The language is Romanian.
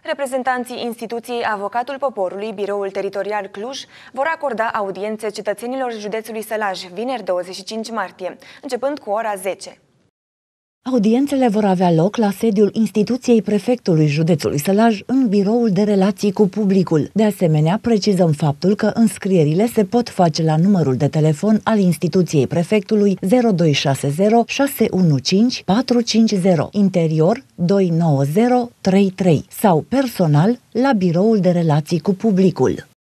Reprezentanții instituției Avocatul Poporului, Biroul Teritorial Cluj, vor acorda audiențe cetățenilor județului Sălaj, vineri 25 martie, începând cu ora 10. Audiențele vor avea loc la sediul instituției prefectului județului Sălaj în biroul de relații cu publicul. De asemenea, precizăm faptul că înscrierile se pot face la numărul de telefon al instituției prefectului 0260 615 450, interior 29033 sau personal la biroul de relații cu publicul.